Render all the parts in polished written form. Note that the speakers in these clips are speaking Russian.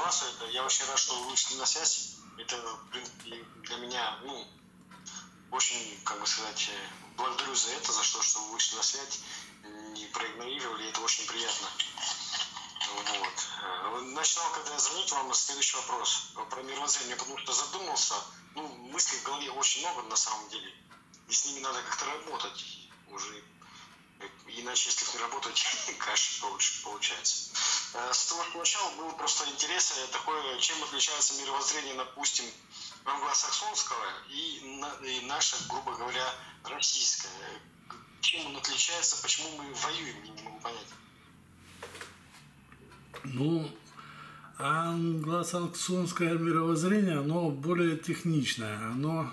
информацию. Я очень рад, что вы вышли на связь. Это, в принципе, для меня, очень, благодарю за это, за что вы вышли на связь, не проигнорировали, это очень приятно. Вот. Начинал, когда я звонить вам, следующий вопрос про мировоззрение, потому что задумался, мыслей в голове очень много на самом деле, и с ними надо как-то работать уже, иначе, если не работать, каша получается. С того начала был просто интерес такой, чем отличается мировоззрение, допустим, англосаксонского и наше, грубо говоря, российское. Чем он отличается, почему мы воюем, не могу понять. Англосаксонское мировоззрение, оно более техничное, оно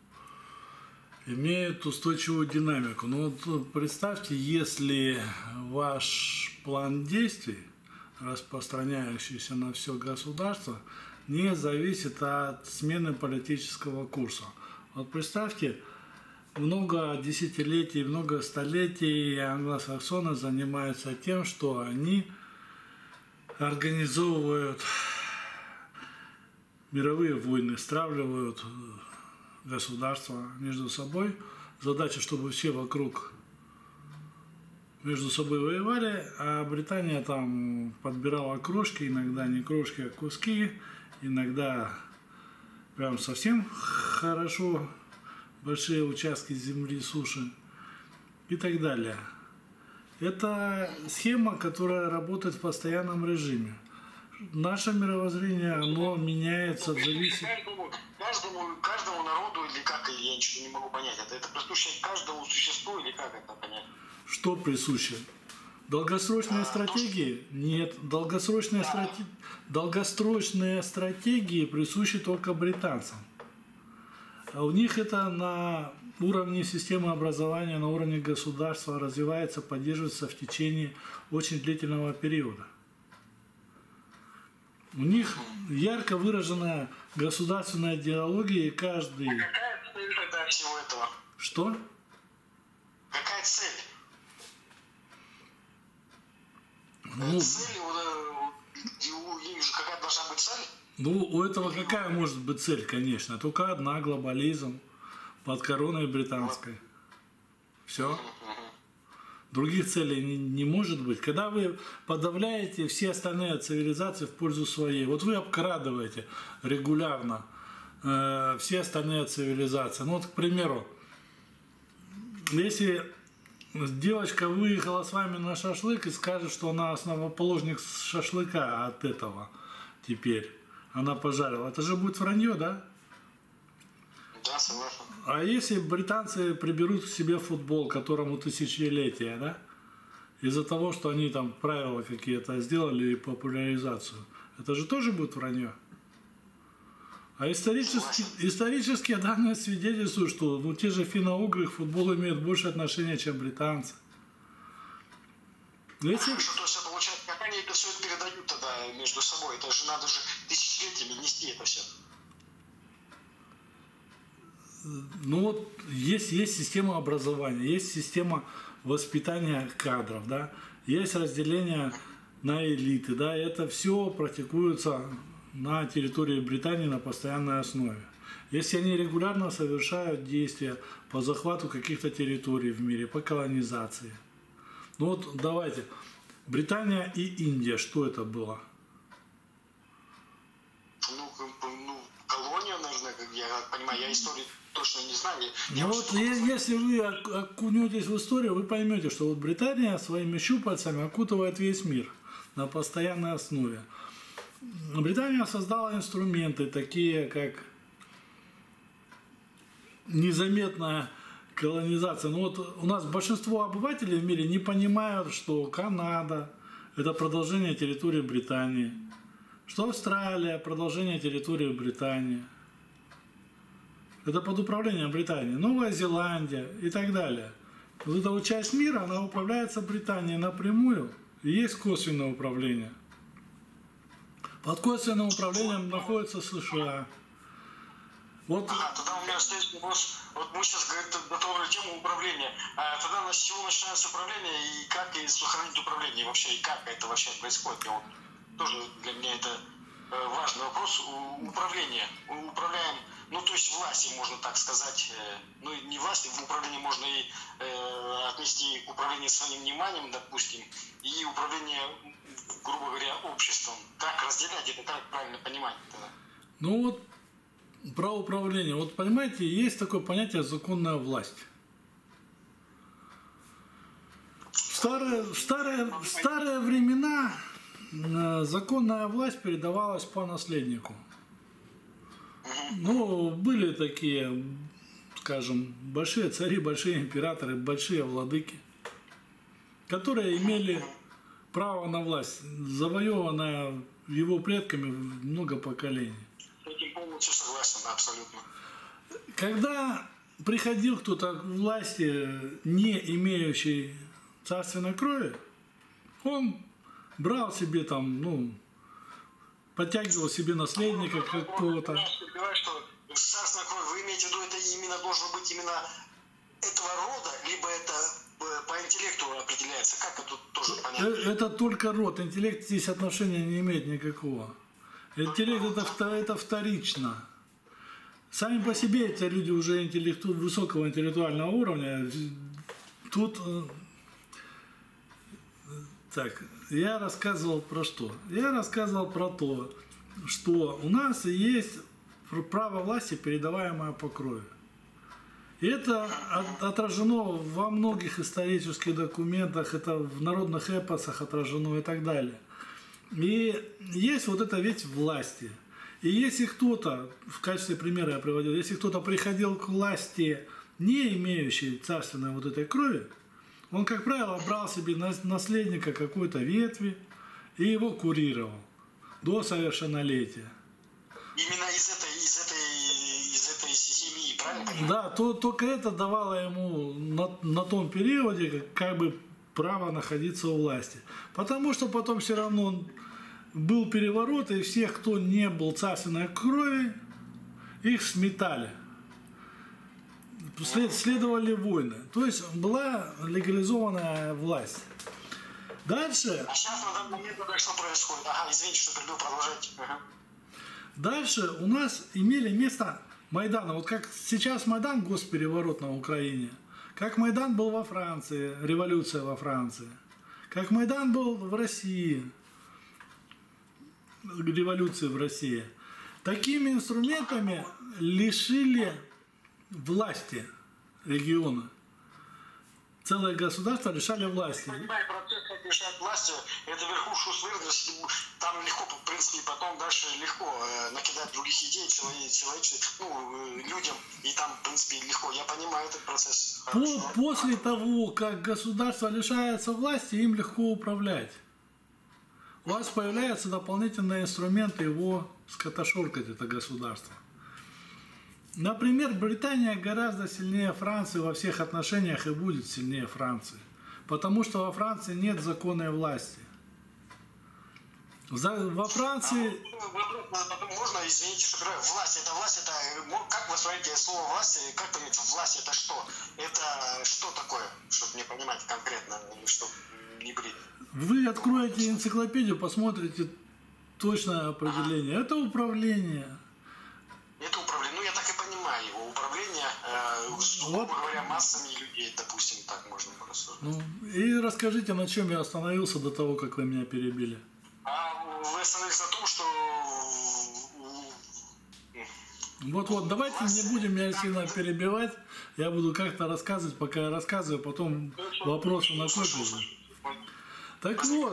имеет устойчивую динамику. Представьте, если ваш план действий, распространяющийся на все государство, не зависит от смены политического курса. Вот представьте, много десятилетий, много столетий англосаксоны занимаются тем, что они организовывают мировые войны, стравливают государства между собой. Задача, чтобы все вокруг между собой воевали, а Британия там подбирала крошки, иногда не крошки, а куски, иногда прям совсем хорошо большие участки земли, суши и так далее. Это схема, которая работает в постоянном режиме. Наше мировоззрение, оно меняется, зависит... Каждому народу, или как, я ничего не могу понять. Это присуще каждому существу, или как это понять? Что присуще? Долгосрочные стратегии? Нет. Долгосрочные стратегии присущи только британцам. А у них это на уровне системы образования, на уровне государства развивается, поддерживается в течение очень длительного периода. У них ярко выраженная государственная идеология, и каждый... А какая цель тогда всего этого? Что? Какая цель? Цель, у них же какая должна быть цель? У этого какая может быть цель, конечно? Только одна — глобализм под короной британской. Все. Других целей не может быть. Когда вы подавляете все остальные цивилизации в пользу своей, вот вы обкрадываете регулярно все остальные цивилизации. К примеру, если девочка выехала с вами на шашлык и скажет, что она основоположник шашлыка от этого теперь, она пожарила, это же будет вранье, да? Да, согласен. А если британцы приберут к себе футбол, которому тысячелетия, да? Из-за того, что они там правила какие-то сделали и популяризацию, это же тоже будет вранье. А исторические данные свидетельствуют, что те же финно-угры к футболу имеют больше отношения, чем британцы. Хорошо, то есть получается, как они это все передают тогда между собой? Это же надо же тысячелетиями нести это все. Есть система образования, есть система воспитания кадров, да, есть разделение на элиты, да, это все практикуется на территории Британии на постоянной основе. Если они регулярно совершают действия по захвату каких-то территорий в мире, по колонизации. Давайте, Британия и Индия, что это было? Колония, наверное, я понимаю, я историю точно не знаю. Если вы окунетесь в историю, вы поймете, что Британия своими щупальцами окутывает весь мир на постоянной основе. Британия создала инструменты, такие как незаметная колонизация. У нас большинство обывателей в мире не понимают, что Канада – это продолжение территории Британии, что Австралия – продолжение территории Британии. Это под управлением Британии. Новая Зеландия и так далее. Вот эта часть мира, она управляется Британией напрямую, и есть косвенное управление. Под косвенным управлением находится США. Тогда у меня следующий вопрос. Мы сейчас затронули тему управления. Тогда с чего начинается управление и как сохранить управление вообще, и как это вообще происходит? Тоже для меня это важный вопрос управления. Управляем, ну то есть власти, можно так сказать, ну не власти, в управлении можно и отнести к управлению своим вниманием, допустим, и управление, грубо говоря, обществом. Как разделять это, как правильно понимать это? Ну вот про управление. Вот понимаете, есть такое понятие законная власть. В старые времена законная власть передавалась по наследнику. Ну, были такие, скажем, большие цари, большие императоры, большие владыки, которые имели право на власть, завоеванное его предками много поколений. С этим полностью согласен, абсолютно. Когда приходил кто-то к власти, не имеющий царственной крови, он брал себе там, ну, подтягивал себе наследника какого-то. Что царственная кровь, вы имеете в виду, это именно должно быть именно этого рода, либо это по интеллекту определяется? Как это тут тоже понятно? Это только род. Интеллект здесь отношения не имеет никакого. Интеллект это вторично. Сами по себе эти люди уже высокого интеллектуального уровня. Тут так, я рассказывал про что? Я рассказывал про то, что у нас есть право власти, передаваемое по крови. И это отражено во многих исторических документах, это в народных эпосах отражено и так далее. И есть вот эта ведь власти. И если кто-то, в качестве примера я приводил, если кто-то приходил к власти, не имеющий царственной вот этой крови, он, как правило, брал себе наследника какой-то ветви и его курировал до совершеннолетия. Именно из этой семьи, правильно? Да, только это давало ему на том периоде как бы право находиться у власти. Потому что потом все равно был переворот, и всех, кто не был царственной крови, их сметали. Следовали войны. То есть была легализованная власть. Дальше... А сейчас на данный момент что происходит? Ага, извините, что перебил, продолжайте. Ага. Дальше у нас имели место Майданы. Вот как сейчас Майдан, госпереворот на Украине. Как Майдан был во Франции, революция во Франции. Как Майдан был в России, революция в России. Такими инструментами лишили власти региона. Целое государство лишали власти. Понимаю, процесс, как лишать власти, это верхушку свергнуть, там легко, в принципе, потом дальше легко накидать других идей людям, и там, в принципе, легко. Я понимаю этот процесс. После того, как государство лишается власти, им легко управлять. У вас появляются дополнительные инструменты его скотошоркать, это государство. Например, Британия гораздо сильнее Франции во всех отношениях и будет сильнее Франции. Потому что во Франции нет законной власти. Во Франции... Можно, извините, что говорю, власть, это как вы смотрите слово власть, как понять, власть это что? Это что такое, чтобы мне понимать конкретно, чтобы не брить? Вы откроете энциклопедию, посмотрите точное определение. Это управление. Это управление, ну я так и понимаю его, управление, грубо говоря, массами людей, допустим, так можно просто. Ну, и расскажите, на чем я остановился до того, как вы меня перебили. Вы остановились на том, что... Вот, давайте не будем меня сильно перебивать, я буду как-то рассказывать, пока я рассказываю, потом вопросы накопятся. Так вот,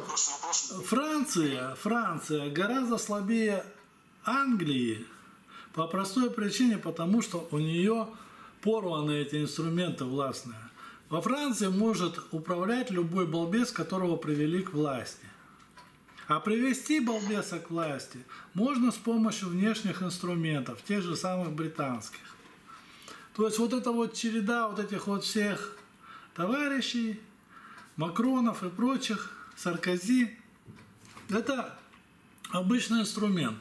Франция гораздо слабее Англии, по простой причине, потому что у нее порваны эти инструменты властные. Во Франции может управлять любой балбес, которого привели к власти. А привести балбеса к власти можно с помощью внешних инструментов, тех же самых британских. То есть вот эта вот череда вот этих вот всех товарищей, Макронов и прочих, Саркози, это обычный инструмент.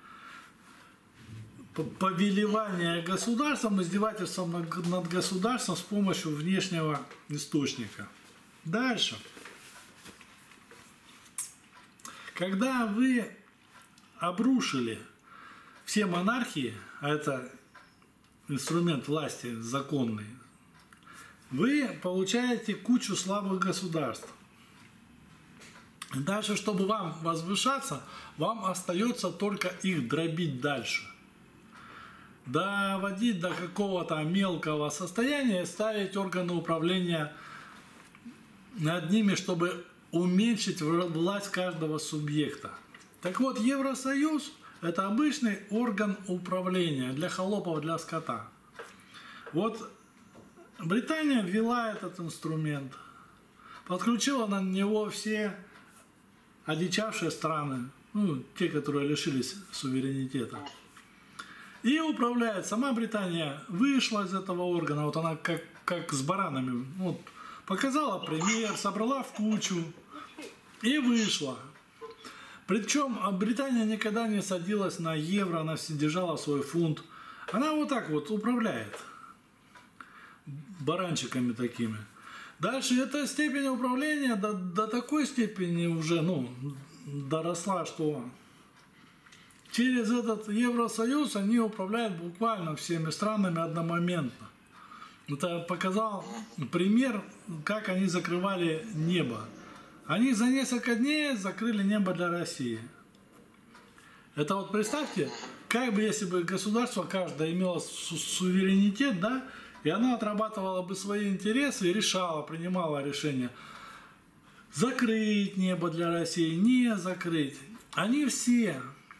Повелевание государством, издевательством над государством с помощью внешнего источника. Дальше. Когда вы обрушили все монархии, а это инструмент власти законный, вы получаете кучу слабых государств. Дальше, чтобы вам возвышаться, вам остается только их дробить дальше. Доводить до какого-то мелкого состояния и ставить органы управления над ними, чтобы уменьшить власть каждого субъекта. Так вот, Евросоюз – это обычный орган управления для холопов, для скота. Вот Британия ввела этот инструмент, подключила на него все одичавшие страны, ну, те, которые лишились суверенитета. И управляет. Сама Британия вышла из этого органа, вот она как с баранами, вот, показала пример, собрала в кучу и вышла. Причем Британия никогда не садилась на евро, она держала свой фунт. Она вот так вот управляет баранчиками такими. Дальше эта степень управления до такой степени уже доросла, что через этот Евросоюз они управляют буквально всеми странами одномоментно. Это показал пример, как они закрывали небо. Они за несколько дней закрыли небо для России. Это вот представьте, как бы если бы государство каждое имело суверенитет, да, и оно отрабатывало бы свои интересы и решало, принимало решение закрыть небо для России, не закрыть. Они все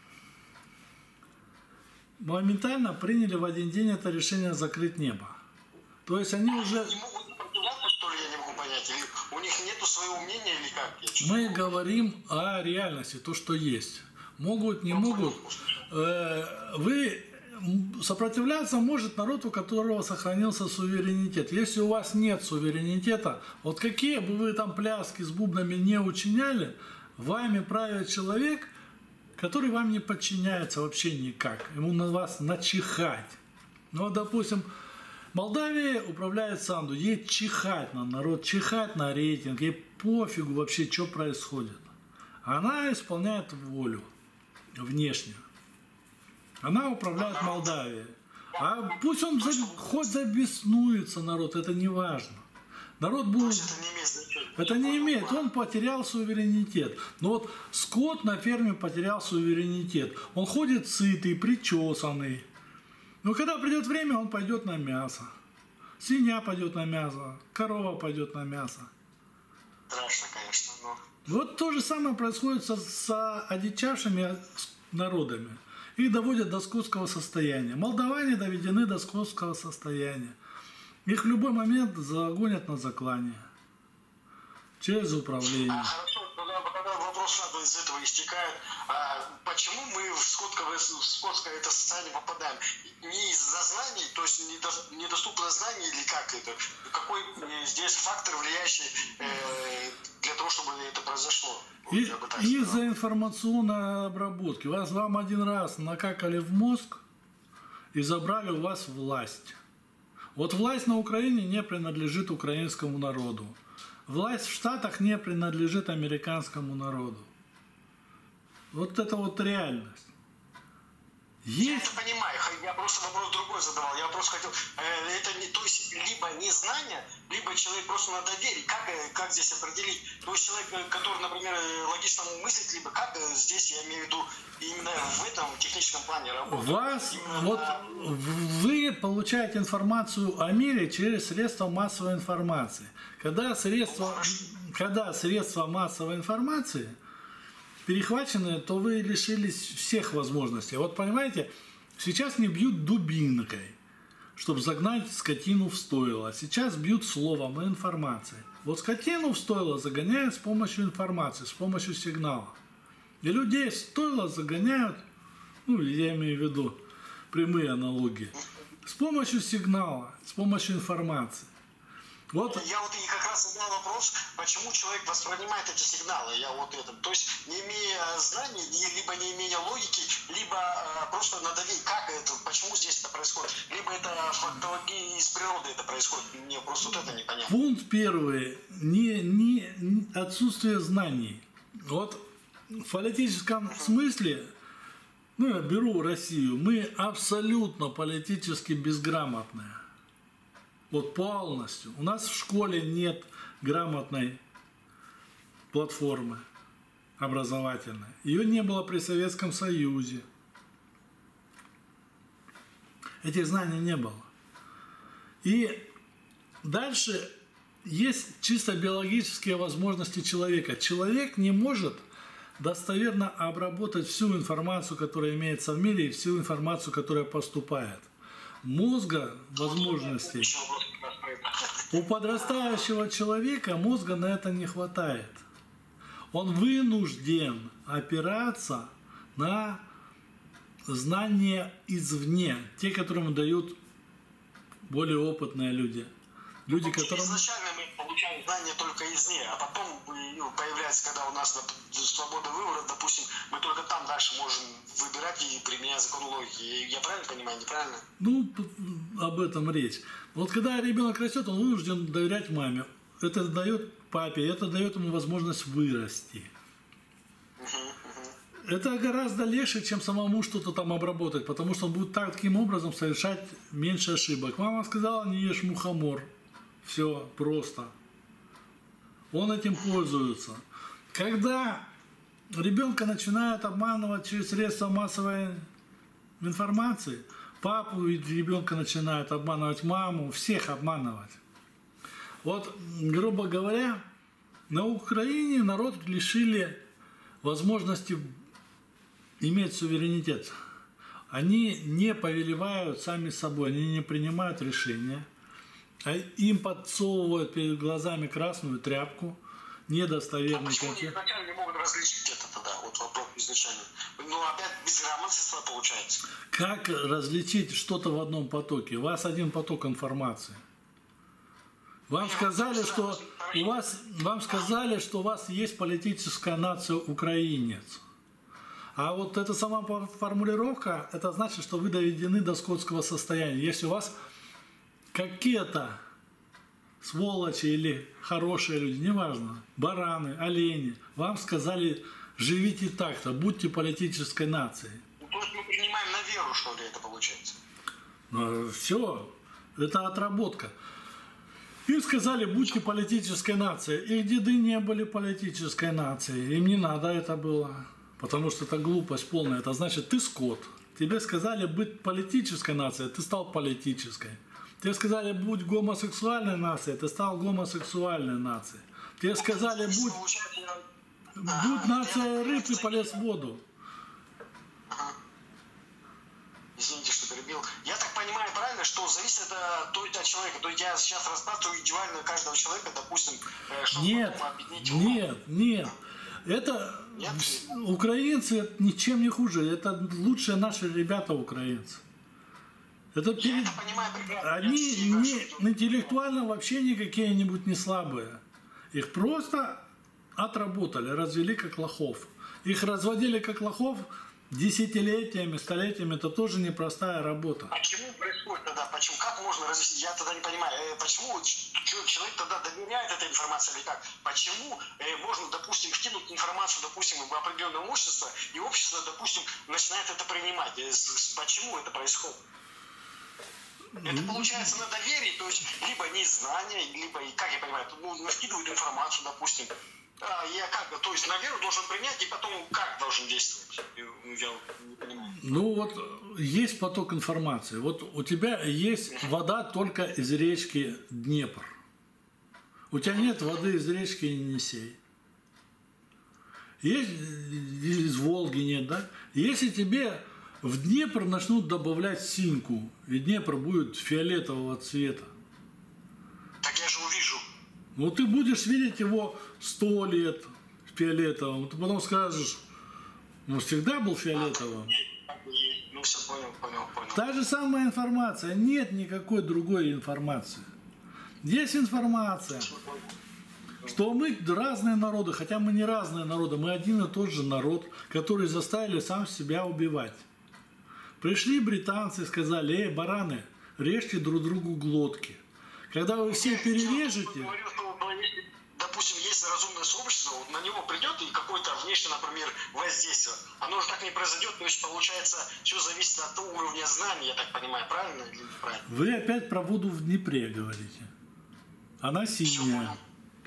моментально приняли в один день это решение закрыть небо. То есть они уже... Не могут сопротивляться, что ли, я не могу понять? Или у них нету своего мнения или как? Мы говорим о реальности, то, что есть. Могут, не могут. Вы сопротивляться может народ, у которого сохранился суверенитет. Если у вас нет суверенитета, вот какие бы вы там пляски с бубнами не учиняли, вами правит человек, который вам не подчиняется вообще никак. Ему на вас начихать. Ну, допустим, Молдавия управляет Санду, ей чихать на народ, чихать на рейтинг, ей пофигу вообще, что происходит. Она исполняет волю внешнюю. Она управляет Молдавией. А пусть он хоть забеснуется народ, это не важно. Народ будет... Это не имеет. Он потерял суверенитет. Но вот скот на ферме потерял суверенитет. Он ходит сытый, причесанный. Но когда придет время, он пойдет на мясо. Свинья пойдет на мясо, корова пойдет на мясо. Страшно, конечно, но... Вот то же самое происходит с одичавшими народами. Их доводят до скотского состояния. Молдаване доведены до скотского состояния. Их в любой момент загонят на заклание. Через управление. Хорошо, тогда вопрос сразу из этого истекает. Почему мы в скотское это состояние попадаем? Не из-за знаний, то есть недоступно знаний или как это? Какой здесь фактор, влияющий для того, чтобы это произошло? Из-за информационной обработки. Вам один раз накакали в мозг и забрали у вас власть. Вот власть на Украине не принадлежит украинскому народу. Власть в Штатах не принадлежит американскому народу. Вот это вот реальность. Я это понимаю, я просто вопрос другой задавал. Я просто хотел, это не, то есть либо незнание, либо человек просто надо верить. Как здесь определить? То есть человек, который, например, логично мыслит, либо как здесь, я имею в виду, именно в этом техническом плане работает. Вы получаете информацию о мире через средства массовой информации. Когда средства массовой информации перехвачены, то вы лишились всех возможностей. Вот понимаете, сейчас не бьют дубинкой, чтобы загнать скотину в стойло. Сейчас бьют словом и информацией. Вот скотину в стойло загоняют с помощью информации, с помощью сигнала. И людей в стойло загоняют, я имею в виду прямые аналогии, с помощью сигнала, с помощью информации. Вот. Я вот и как раз задал вопрос, почему человек воспринимает эти сигналы. То есть не имея знаний, либо не имея логики, либо просто надавить, как это, почему здесь это происходит. Либо это фактология из природы это происходит. Мне просто вот это непонятно. Пункт первый. Не отсутствие знаний. Вот в политическом смысле ну, я беру Россию, мы абсолютно политически безграмотные. Вот полностью. У нас в школе нет грамотной платформы образовательной. Ее не было при Советском Союзе. Этих знаний не было. И дальше есть чисто биологические возможности человека. Человек не может достоверно обработать всю информацию, которая имеется в мире, и всю информацию, которая поступает. Мозга, возможностей у подрастающего человека мозга на это не хватает. Он вынужден опираться на знания извне, те, которые ему дают более опытные люди. Люди, которым... Изначально мы получаем знания только извне, а потом появляется, когда у нас свобода выбора, допустим, мы только там дальше можем выбирать и применять закон логики. Я правильно понимаю, неправильно? Ну, об этом речь. Вот когда ребенок растет, он вынужден доверять маме. Это дает папе, это дает ему возможность вырасти. Это гораздо легче, чем самому что-то там обработать, потому что он будет таким образом совершать меньше ошибок. Мама сказала, не ешь мухомор. Все просто. Он этим пользуется. Когда ребенка начинают обманывать через средства массовой информации, папу и ребенка начинают обманывать, маму, всех обманывать. Вот, грубо говоря, на Украине народ лишили возможности иметь суверенитет. Они не повелевают сами собой, они не принимают решения. Им подсовывают перед глазами красную тряпку, недостоверный почему они контент. изначально не могут различить это тогда? Вот вопрос изначально. Ну, опять безграмотность получается. Как различить что-то в одном потоке? У вас один поток информации. Вам сказали, что у вас есть политическая нация украинец. А вот эта сама формулировка, это значит, что вы доведены до скотского состояния. Если у вас какие-то сволочи или хорошие люди, неважно, бараны, олени, вам сказали, живите так-то, будьте политической нацией. Ну, то есть мы принимаем на веру, что ли, это получается? Все, это отработка. Им сказали, будьте политической нацией. Их деды не были политической нацией. Им не надо это было. Потому что это глупость полная. Это значит, ты скот. Тебе сказали быть политической нацией, ты стал политической. Тебе сказали, будь гомосексуальной нацией, ты стал гомосексуальной нацией. Тебе сказали, будь нацией рыб и полез в воду. Извините, что перебил. Я так понимаю правильно, что зависит от человека. То есть я сейчас рассматриваю индивидуально каждого человека, допустим, чтобы объединить его. Нет. Это украинцы ничем не хуже. Это лучшие наши ребята украинцы. Это Я это понимаю прекрасно. Они интеллектуально вообще никакие-нибудь не слабые. Их просто отработали, развели как лохов. Их разводили как лохов десятилетиями, столетиями. Это тоже непростая работа. Почему происходит тогда? Почему? Как можно разъяснить? Я тогда не понимаю. Почему человек тогда доверяет этой информации или как? Почему можно, допустим, вкинуть информацию, допустим, в определенное общество, и общество, допустим, начинает это принимать? Почему это происходит? Это получается на доверии, то есть либо незнание, либо, как я понимаю, накидывают информацию, допустим. То есть на веру должен принять, и потом как должен действовать? Я не понимаю. Ну вот есть поток информации. Вот у тебя есть вода только из речки Днепр. У тебя нет воды из речки Енисей. Есть из Волги нет, да? Если тебе в Днепр начнут добавлять синьку, и Днепр будет фиолетового цвета. Так я же увижу. Ну ты будешь видеть его 100 лет фиолетовым, ты потом скажешь, он всегда был фиолетовым. Ну все, понял. Та же самая информация, нет никакой другой информации. Есть информация, что мы разные народы, хотя мы не разные народы, мы один и тот же народ, который заставили сам себя убивать. Пришли британцы и сказали, бараны, режьте друг другу глотки. Когда вы все перережете... допустим, есть разумное сообщество, вот на него придет и какое-то внешнее, например, воздействие, оно же так не произойдет, то есть получается, все зависит от уровня знаний, я так понимаю, правильно или неправильно? Вы опять про воду в Днепре говорите. Она синяя.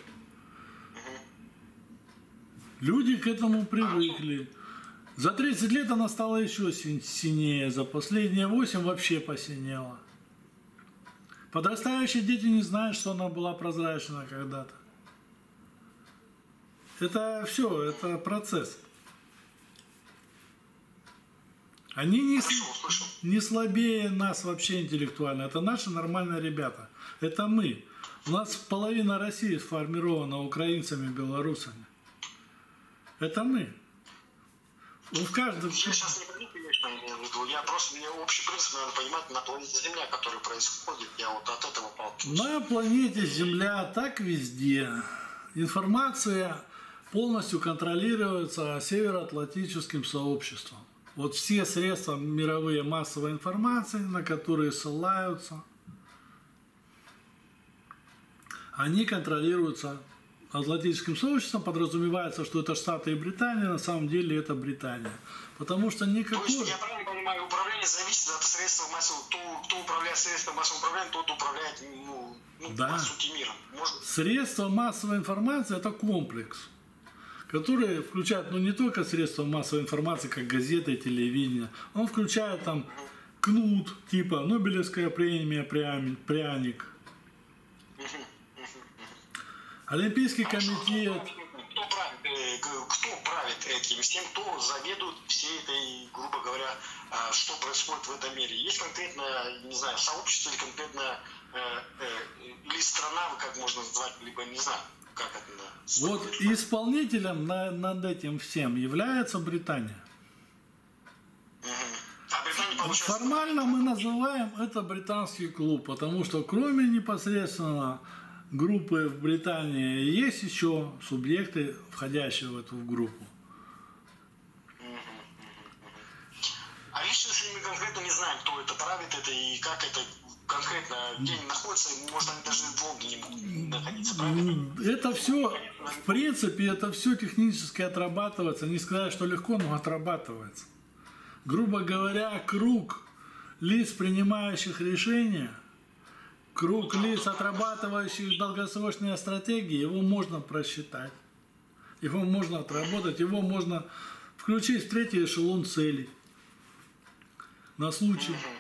Люди к этому привыкли. За 30 лет она стала еще синее. За последние 8 вообще посинела. Подрастающие дети не знают, что она была прозрачна когда-то. Это все, это процесс. Они не слабее нас вообще интеллектуально. Это наши нормальные ребята. Это мы. У нас половина России сформирована украинцами, белорусами. Это мы. В каждом... Я сейчас не говорю, конечно, имею в виду. Я просто, мне общий принцип надо понимать на планете Земля, который происходит. Я вот от этого отталкиваюсь. На планете Земля так везде. Информация полностью контролируется Североатлантическим сообществом. Вот все средства мировые массовой информации, на которые ссылаются, они контролируются Атлантическим сообществом. Подразумевается, что это Штаты и Британия, на самом деле это Британия. Потому что никакой... То есть, я правильно понимаю, управление зависит от средства массового... Кто управляет средством массового управления, тот управляет, да. По сути, миром. Средства массовой информации – это комплекс, который включает, не только средства массовой информации, как газеты, телевидение. Он включает там кнут, типа Нобелевская премия, пряник. Олимпийский комитет. Кто правит этим? С тем, кто заведует всей этой, грубо говоря, что происходит в этом мире? Есть конкретное, не знаю, сообщество или конкретная или страна, как можно назвать, либо не знаю, как это. Вот исполнителем над этим всем является Британия. А Британия, получается... Формально мы называем это британский клуб, потому что кроме непосредственно группы в Британии есть еще субъекты, входящие в эту группу. А лично, если мы конкретно не знаем, кто это правит, это и как это конкретно, где они находятся, может, они даже в Лондоне могут находиться, правильно? Это все, в принципе, это все технически отрабатывается. Не сказать, что легко, но отрабатывается. Грубо говоря, круг лиц, принимающих решения, круг лиц, отрабатывающих долгосрочные стратегии, его можно просчитать, его можно отработать, его можно включить в третий эшелон целей на случай